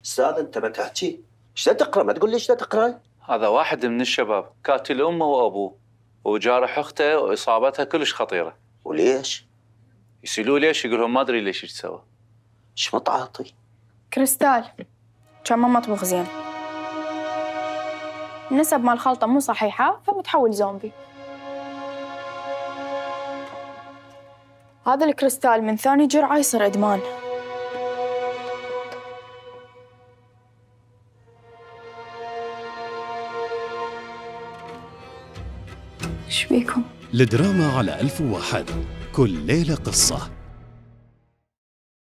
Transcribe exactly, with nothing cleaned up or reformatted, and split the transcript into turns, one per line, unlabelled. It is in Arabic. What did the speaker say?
استاذ انت ما تحكي، ايش لا تقرا؟ ما تقول لي ايش لا تقراي؟
هذا واحد من الشباب قاتل امه وابوه وجارح اخته واصابتها كلش خطيره.
وليش؟
يسألوه ليش؟ يقول لهم ما ادري ليش ايش سوى.
ايش متعاطي؟
كريستال كان ما مطبخ زين، النسب مال الخلطة مو صحيحة فبتحول زومبي. هذا الكريستال من ثاني جرعة يصير إدمان. ايش بيكم؟
الدراما على ألف وواحد، كل ليلة قصة.